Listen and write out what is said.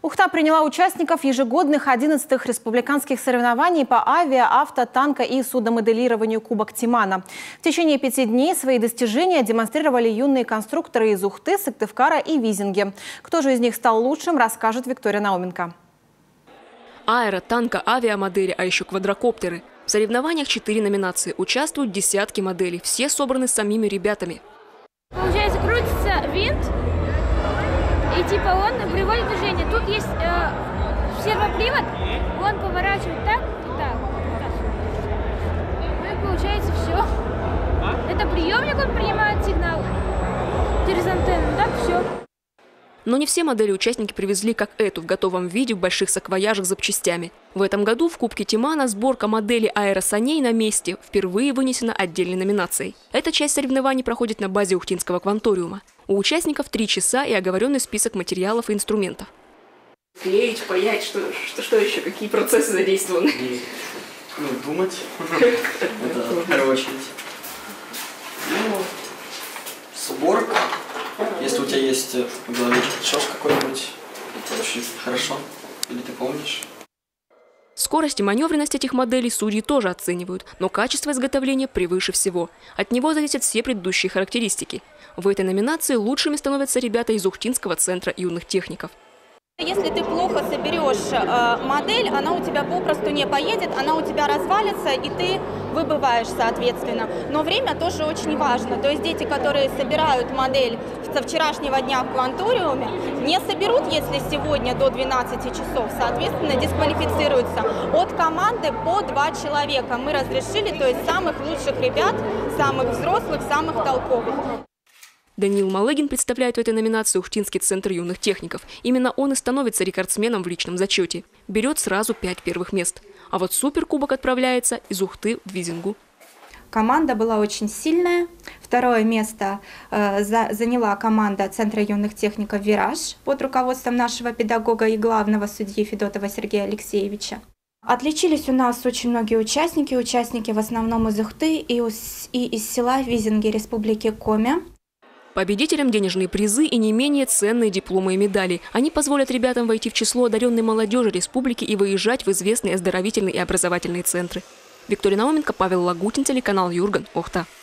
Ухта приняла участников ежегодных 11-х республиканских соревнований по авиа, авто, танко и судомоделированию Кубок Тимана. В течение 5 дней свои достижения демонстрировали юные конструкторы из Ухты, Сыктывкара и Визинги. Кто же из них стал лучшим, расскажет Виктория Науменко. Аэро, танко, авиамодели, а еще квадрокоптеры. В соревнованиях 4 номинации. Участвуют десятки моделей. Все собраны самими ребятами. Получается, крутится винт, и типа он приводит в движение. Тут есть сервопривод, он поворачивает так и так. Ну и получается все. Это приемник, он принимает сигнал через антенну, так все. Но не все модели участники привезли, как эту, в готовом виде, в больших саквояжах с запчастями. В этом году в Кубке Тимана сборка модели аэросаней на месте впервые вынесена отдельной номинацией. Эта часть соревнований проходит на базе Ухтинского кванториума. У участников 3 часа и оговоренный список материалов и инструментов. Клеить, паять, что еще? Какие процессы задействованы? Думать. Это в первую очередь. Сборка. Если у тебя есть в голове чертеж какой-нибудь, это очень хорошо. Или ты помнишь? Скорость и маневренность этих моделей судьи тоже оценивают, но качество изготовления превыше всего. От него зависят все предыдущие характеристики. В этой номинации лучшими становятся ребята из Ухтинского центра юных техников. Если ты плохо соберешь модель, она у тебя попросту не поедет, она у тебя развалится, и ты выбываешь, соответственно. Но время тоже очень важно. То есть дети, которые собирают модель со вчерашнего дня в кванториуме, не соберут, если сегодня до 12 часов, соответственно, дисквалифицируются. От команды по 2 человека мы разрешили, то есть самых лучших ребят, самых взрослых, самых толковых. Даниил Малыгин представляет в этой номинации Ухтинский центр юных техников. Именно он и становится рекордсменом в личном зачете. Берет сразу 5 первых мест. А вот суперкубок отправляется из Ухты в Визингу. Команда была очень сильная. 2-е место заняла команда Центра юных техников «Вираж» под руководством нашего педагога и главного судьи Федотова Сергея Алексеевича. Отличились у нас очень многие участники в основном из Ухты и из села Визинги Республики Коми. Победителям денежные призы и не менее ценные дипломы и медали. Они позволят ребятам войти в число одаренной молодежи республики и выезжать в известные оздоровительные и образовательные центры. Виктория Науменко, Павел Лагутин, телеканал Юрган, Ухта.